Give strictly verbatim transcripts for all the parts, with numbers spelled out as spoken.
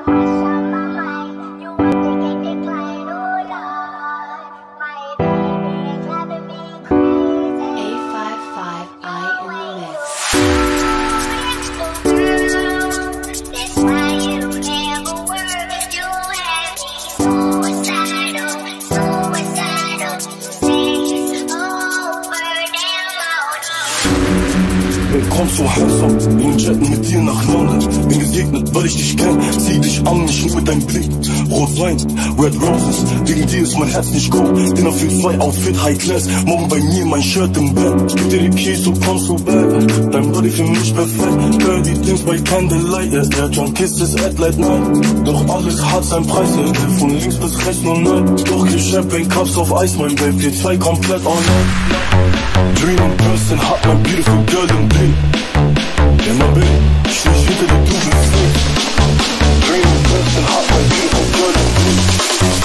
Komm so handsam, in Jetten mit dir nach London. Bin gesegnet, weil ich dich kenn, zieh dich an, nicht nur mit deinem Blick. Rotwein, Red Roses, wegen dir ist mein Herz nicht cold. Bin auf vier zwei Outfit, High Class, morgen bei mir mein Shirt im Bett. Gib dir die Keys, du kommst so bad, dein Body für mich perfekt. Dirty Things bei Candlelight, yeah, der John Kisses at late night. Doch alles hat seinen Preis, yeah, von links bis rechts nur nein. Doch gib Champagne Cups auf Eis, mein Babe, wir zwei komplett all night. Dream in person, hat my beautiful girl im Blick. Yeah, my baby, ich steh hinter dir, du bist free. Dream in person, hat my beautiful girl im Blick.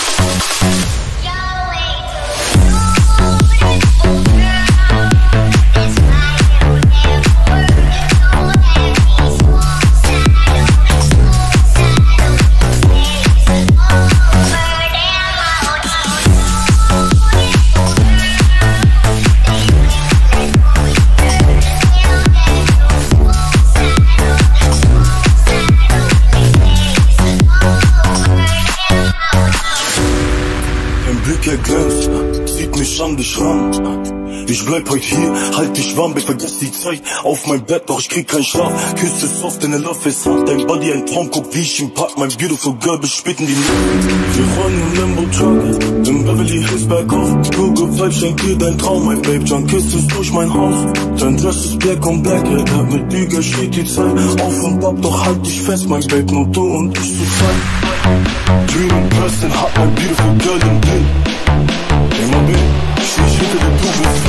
Der glänzt, zieht mich an dich ran. Ich bleib heut hier, halt dich warm, vergiss die Zeit auf mein Bett, doch ich krieg keinen Schlaf. Küsse soft, deine Love ist hart, dein Body ein Traum, guck wie ich ihn pack. Mein beautiful girl bis spät in die Nacht. Wir rollen im Lambo-Truck, in Beverly Hills bergauf. Google Vibe, schenk dir dein Traum, mein Babe, John Kisses durch mein Haus. Dein Dress ist black on black, ja, mit Lüge steht die Zeit auf und ab, doch halt dich fest, mein Babe, nur du und ich zu zweit. Dream in person, hat mein beautiful girl im Blick. Hey, my baby, ich steh hinter dir, du bist